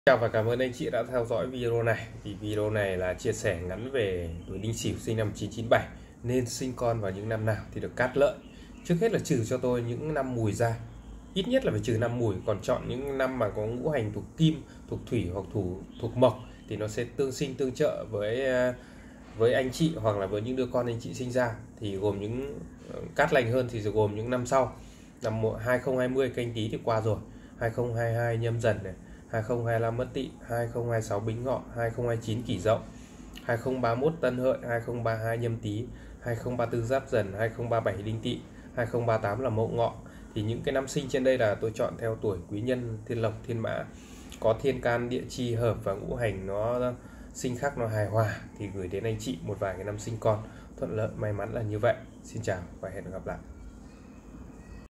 Chào và cảm ơn anh chị đã theo dõi video này. Thì video này là chia sẻ ngắn về tuổi Đinh Sửu sinh năm 1997 nên sinh con vào những năm nào thì được cát lợi. Trước hết là trừ cho tôi những năm mùi ra, ít nhất là phải trừ năm mùi, còn chọn những năm mà có ngũ hành thuộc kim, thuộc thủy hoặc thuộc mộc thì nó sẽ tương sinh tương trợ với anh chị hoặc là với những đứa con anh chị sinh ra, thì gồm những cát lành hơn thì gồm những năm sau. Năm 2020 Canh Tý thì qua rồi, 2022 Nhâm Dần này, 2025 Mất Tỵ, 2026 Bính Ngọ, 2029 Kỷ Dậu, 2031 Tân Hợi, 2032 Nhâm Tý, 2034 Giáp Dần, 2037 Đinh Tỵ, 2038 là Mậu Ngọ. Thì những cái năm sinh trên đây là tôi chọn theo tuổi quý nhân, thiên lộc, thiên mã, có thiên can địa chi hợp và ngũ hành nó sinh khắc nó hài hòa, thì gửi đến anh chị một vài cái năm sinh con thuận lợi may mắn là như vậy. Xin chào và hẹn gặp lại.